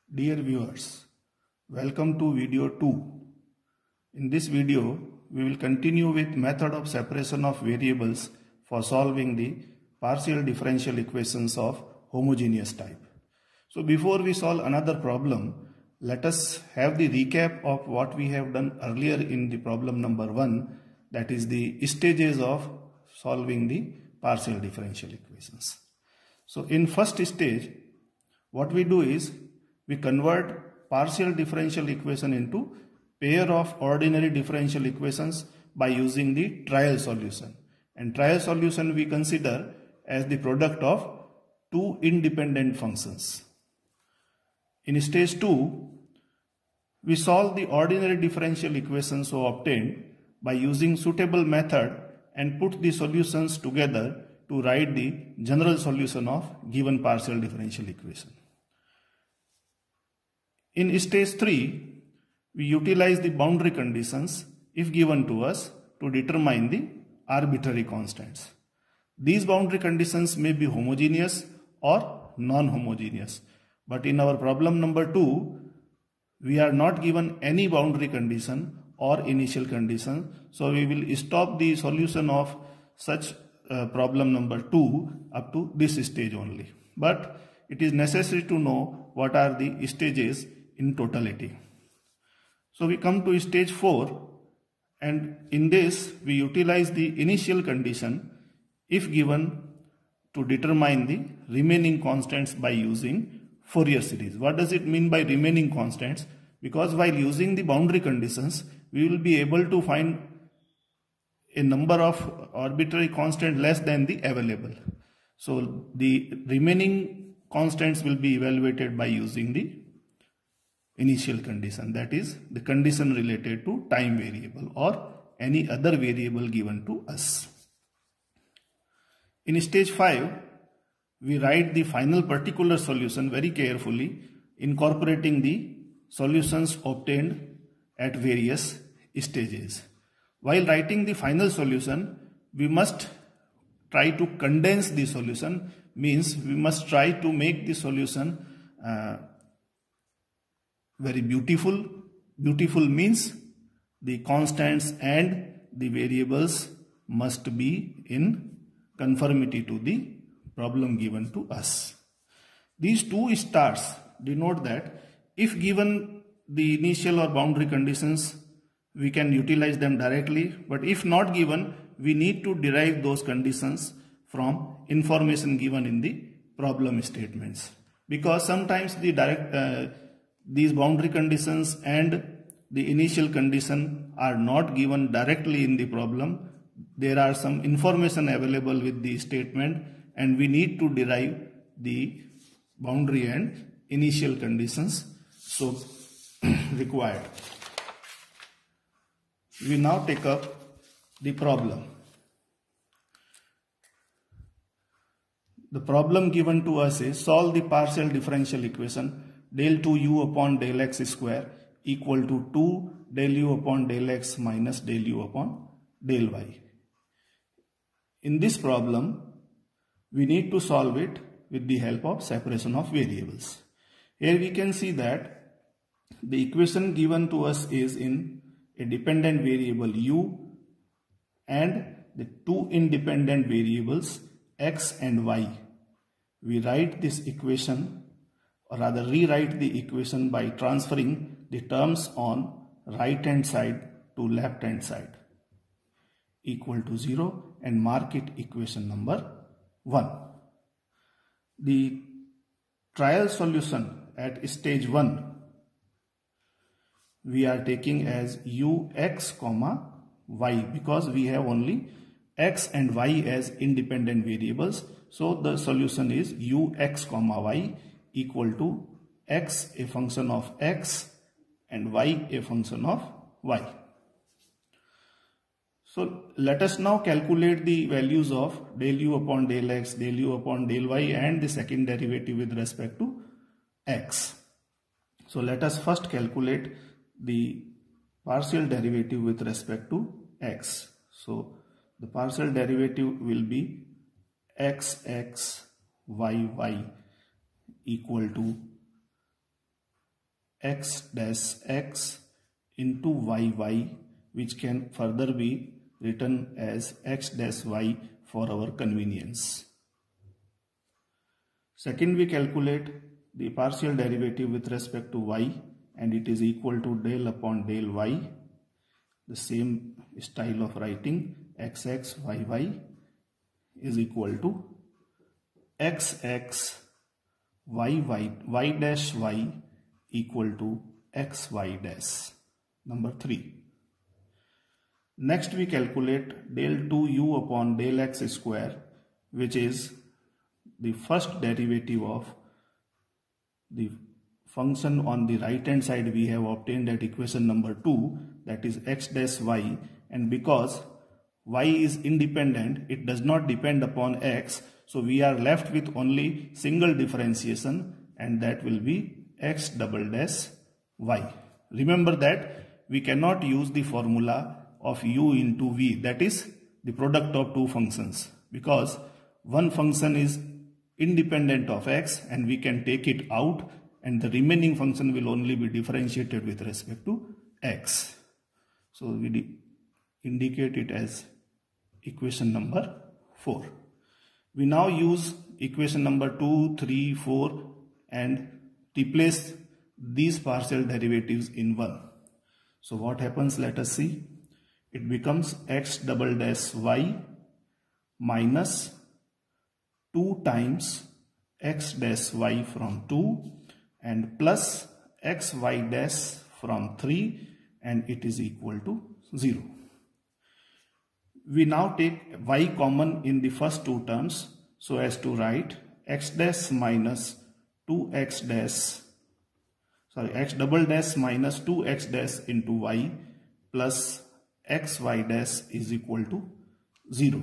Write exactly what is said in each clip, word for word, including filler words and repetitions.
Dear viewers, welcome to video two. In this video, we will continue with method of separation of variables for solving the partial differential equations of homogeneous type. So before we solve another problem, let us have the recap of what we have done earlier in the problem number one, that is the stages of solving the partial differential equations. So in first stage, what we do is we convert partial differential equation into pair of ordinary differential equations by using the trial solution. And trial solution we consider as the product of two independent functions. In stage two, we solve the ordinary differential equation so obtained by using suitable method and put the solutions together to write the general solution of given partial differential equation. In stage three, we utilize the boundary conditions if given to us to determine the arbitrary constants. These boundary conditions may be homogeneous or non-homogeneous, but in our problem number two, we are not given any boundary condition or initial condition, so we will stop the solution of such uh, problem number two up to this stage only. But it is necessary to know what are the stages in totality. So we come to stage four, and in this we utilize the initial condition if given to determine the remaining constants by using Fourier series. What does it mean by remaining constants? Because while using the boundary conditions, we will be able to find a number of arbitrary constants less than the available. So the remaining constants will be evaluated by using the initial condition, that is the condition related to time variable or any other variable given to us. In stage five, we write the final particular solution very carefully, incorporating the solutions obtained at various stages. While writing the final solution, we must try to condense the solution, means we must try to make the solution uh, very beautiful. Beautiful means the constants and the variables must be in conformity to the problem given to us. These two stars denote that if given the initial or boundary conditions, we can utilize them directly, but if not given, we need to derive those conditions from information given in the problem statements. Because sometimes the direct uh, these boundary conditions and the initial condition are not given directly in the problem. There are some information available with the statement, and we need to derive the boundary and initial conditions so required. We now take up the problem. The problem given to us is solve the partial differential equation del two u upon del x square equal to two del u upon del x minus del u upon del y. In this problem, we need to solve it with the help of separation of variables. Here we can see that the equation given to us is in a dependent variable u and the two independent variables x and y. We write this equation, or rather rewrite the equation by transferring the terms on right hand side to left hand side equal to zero and mark it equation number one. The trial solution at stage one we are taking as ux comma y, because we have only x and y as independent variables. So the solution is ux comma y equal to x a function of x and y a function of y. So let us now calculate the values of del u upon del x, del u upon del y and the second derivative with respect to x. So let us first calculate the partial derivative with respect to x. So the partial derivative will be xx yy equal to x dash x into yy, which can further be written as x dash y for our convenience. Second, we calculate the partial derivative with respect to y, and it is equal to del upon del y. The same style of writing, xx yy is equal to xx y y y dash y equal to xy dash. Number three. Next we calculate del two u upon del x square, which is the first derivative of the function on the right hand side we have obtained at equation number two, that is x dash y, and because y is independent, it does not depend upon x, so we are left with only single differentiation, and that will be x double dash y. Remember that we cannot use the formula of u into v, that is the product of two functions, because one function is independent of x and we can take it out, and the remaining function will only be differentiated with respect to x. So we indicate it as equation number four. We now use equation number two, three, four and replace these partial derivatives in one. So what happens, let us see. It becomes x double dash y minus two times x dash y from two and plus xy dash from three, and it is equal to zero. We now take y common in the first two terms so as to write x dash minus two x dash, sorry, x double dash minus two x dash into y plus xy dash is equal to zero.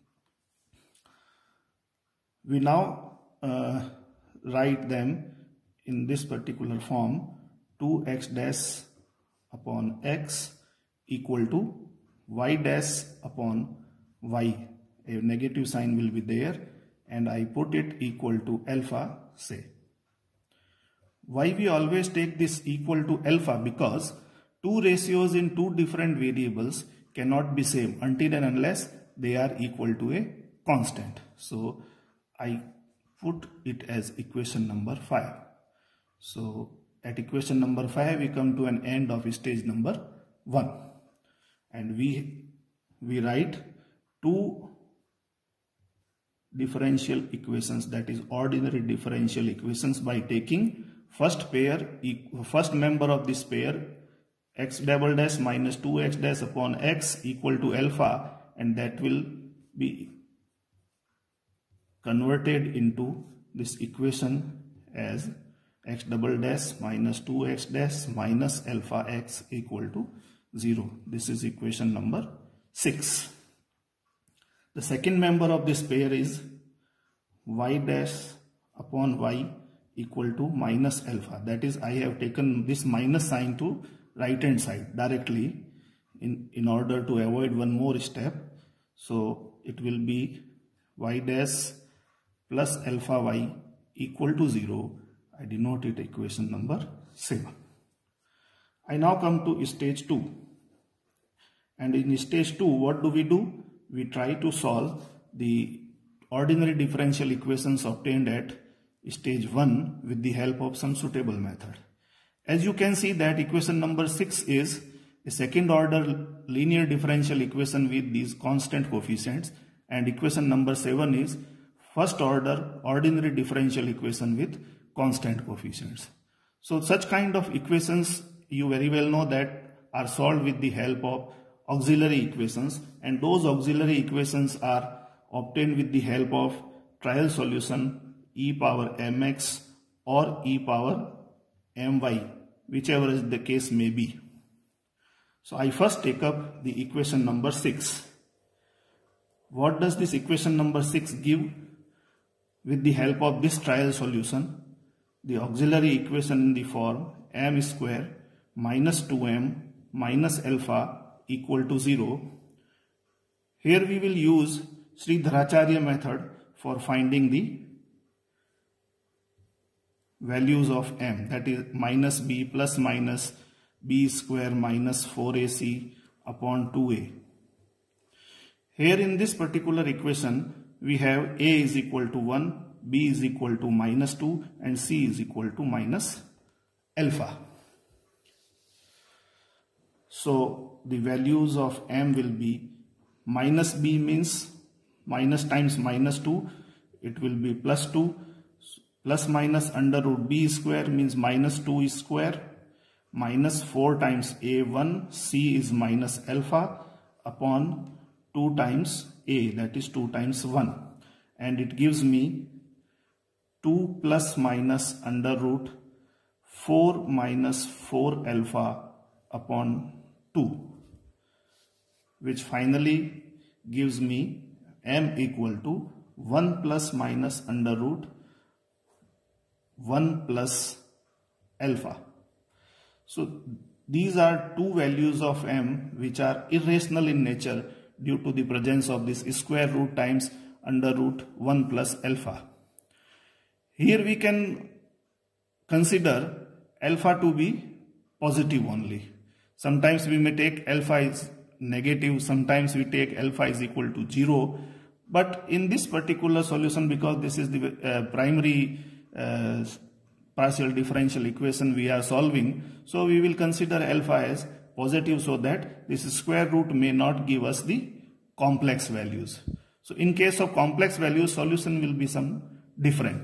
We now uh, write them in this particular form: two x dash upon x equal to y dash upon y. A negative sign will be there and I put it equal to alpha, say. Why we always take this equal to alpha? Because two ratios in two different variables cannot be same until and unless they are equal to a constant. So I put it as equation number five. So at equation number five we come to an end of stage number one, and we we write two differential equations, that is ordinary differential equations, by taking first pair, first member of this pair, x double dash minus two x dash upon x equal to alpha, and that will be converted into this equation as x double dash minus two x dash minus alpha x equal to zero. This is equation number six. The second member of this pair is y dash upon y equal to minus alpha. That is, I have taken this minus sign to right hand side directly in, in order to avoid one more step. So it will be y dash plus alpha y equal to zero. I denote it equation number seven. I now come to stage two. And in stage two, what do we do? We try to solve the ordinary differential equations obtained at stage one with the help of some suitable method. As you can see that equation number six is a second order linear differential equation with these constant coefficients, and equation number seven is first order ordinary differential equation with constant coefficients. So such kind of equations you very well know that are solved with the help of auxiliary equations, and those auxiliary equations are obtained with the help of trial solution e power mx or e power my, whichever is the case may be. So I first take up the equation number six. What does this equation number six give? With the help of this trial solution, the auxiliary equation in the form m square minus two m minus alpha equal to zero. Here we will use Sridharacharya method for finding the values of m, that is minus b plus minus b square minus four a c upon two a. Here in this particular equation we have a is equal to one, b is equal to minus two and c is equal to minus alpha. So the values of m will be minus b means minus times minus two, it will be plus two, plus minus under root b square means minus two is square, minus four times a one, c is minus alpha upon two times a, that is two times one, and it gives me two plus minus under root four minus four alpha upon two, which finally gives me m equal to one plus minus under root one plus alpha. So these are two values of m which are irrational in nature due to the presence of this square root times under root one plus alpha. Here we can consider alpha to be positive only. Sometimes we may take alpha is negative, sometimes we take alpha is equal to zero. But in this particular solution, because this is the uh, primary uh, partial differential equation we are solving, so we will consider alpha as positive so that this square root may not give us the complex values. So in case of complex values, solution will be some different.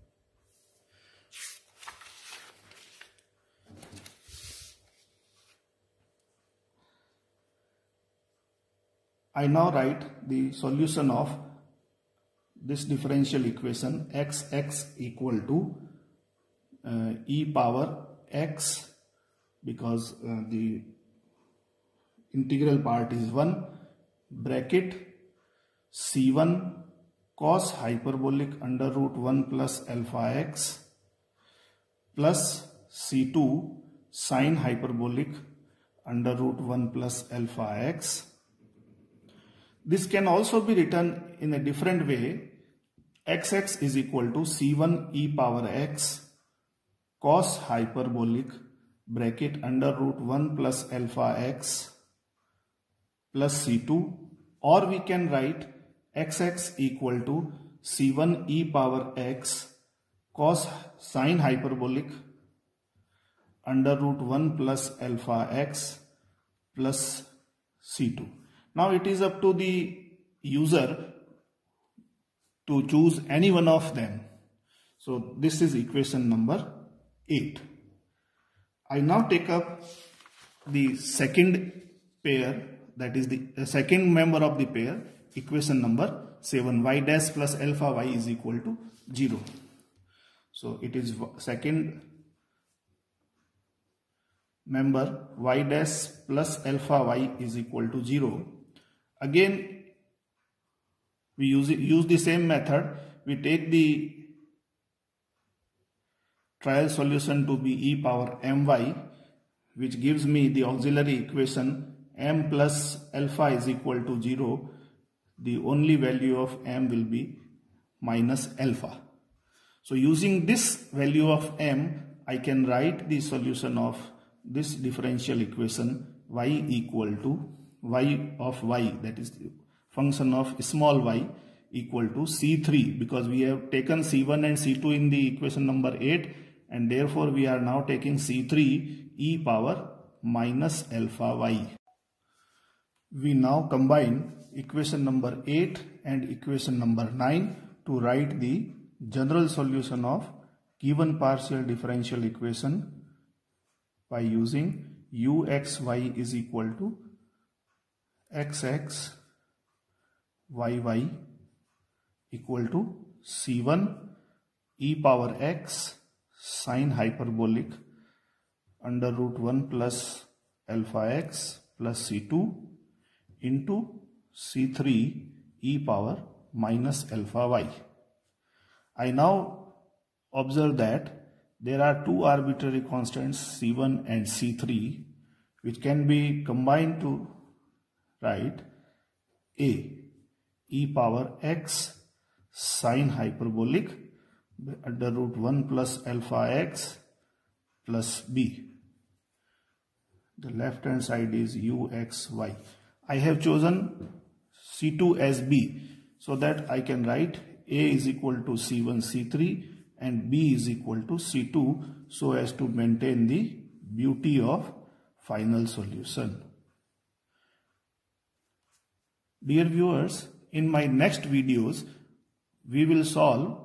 I now write the solution of this differential equation xx equal to uh, e power x, because uh, the integral part is one, bracket c one cos hyperbolic under root one plus alpha x plus c two sin hyperbolic under root one plus alpha x. This can also be written in a different way. Xx is equal to c one e power x cos hyperbolic bracket under root one plus alpha x plus c two, or we can write xx equal to c one e power x cos sin hyperbolic under root one plus alpha x plus c two. Now it is up to the user to choose any one of them. So this is equation number eight. I now take up the second pair, that is the, the second member of the pair, equation number seven, y dash plus alpha y is equal to zero. So it is second member, y dash plus alpha y is equal to zero. Again, we use, it, use the same method. We take the trial solution to be e power my, which gives me the auxiliary equation m plus alpha is equal to zero. The only value of m will be minus alpha. So using this value of m, I can write the solution of this differential equation y equal to y of y, that is the function of small y, equal to c three, because we have taken c one and c two in the equation number eight, and therefore we are now taking c three e power minus alpha y. We now combine equation number eight and equation number nine to write the general solution of given partial differential equation by using uxy is equal to xx yy equal to c one e power x sin hyperbolic under root one plus alpha x plus c two into c three e power minus alpha y. I now observe that there are two arbitrary constants c one and c three, which can be combined to write a e power x sin hyperbolic under root one plus alpha x plus b. The left hand side is u x y. I have chosen C two as b so that I can write A is equal to C one C three and B is equal to C two so as to maintain the beauty of final solution. Dear viewers, in my next videos, we will solve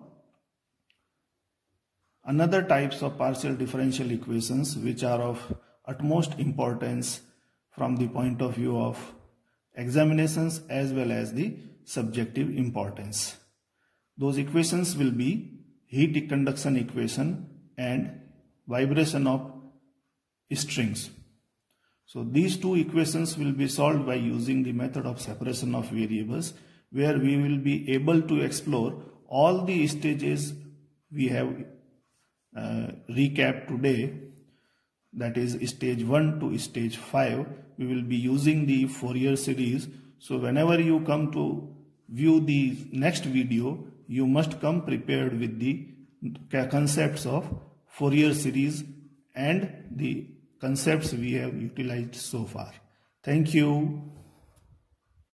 another types of partial differential equations which are of utmost importance from the point of view of examinations as well as the subjective importance. Those equations will be heat conduction equation and vibration of strings. So these two equations will be solved by using the method of separation of variables, where we will be able to explore all the stages we have uh, recapped today, that is stage one to stage five. We will be using the Fourier series. So whenever you come to view the next video, you must come prepared with the concepts of Fourier series and the concepts we have utilized so far. Thank you.